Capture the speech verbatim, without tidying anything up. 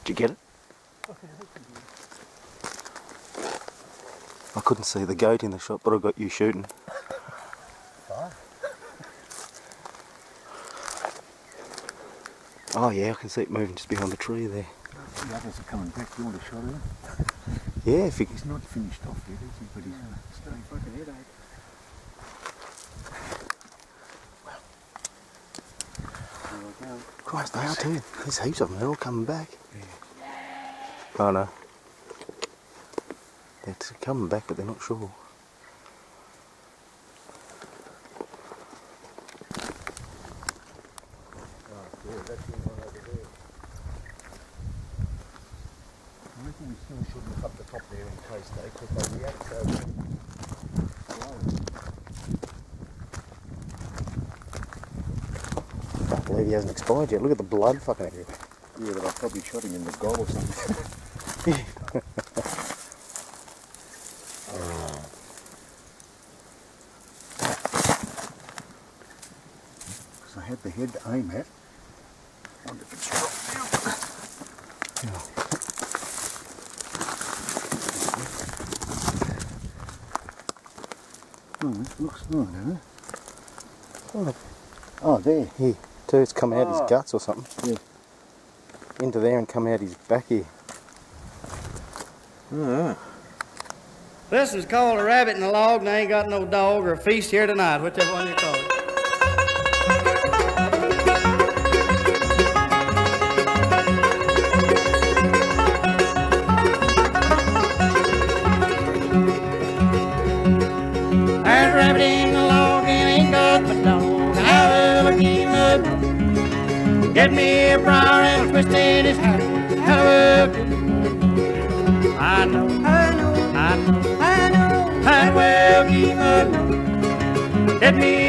Did you get it? I couldn't see the goat in the shot, but I got you shooting. Oh yeah, I can see it moving just behind the tree there. The others are coming back. You want a shot of him? Yeah, if he... He's not finished off yet, is he? But he's still a fucking headache. Christ, they are too. There's heaps of them. They're all coming back. Yeah. Oh no. They're coming back, but they're not sure. I reckon we still should look up the top there in case they, because they react so slow. I can't believe he hasn't expired yet. Look at the blood fucking everywhere. Yeah, but I probably shot him in the goal or something. Because I had the head to aim at. I wonder if it's dropped now. Yeah. Oh, it looks good, doesn't it? Oh, oh there. here, too, it's come out Oh. his guts or something. Yeah. Into there and come out his back here. Oh. This is called a rabbit in a log, and I ain't got no dog or a feast here tonight, whichever one you call it. There's a rabbit in the log and ain't got my dog. I will keep up. Get me a briar and twist in his hat. I know, I know, I know, I know, I will keep up. Get me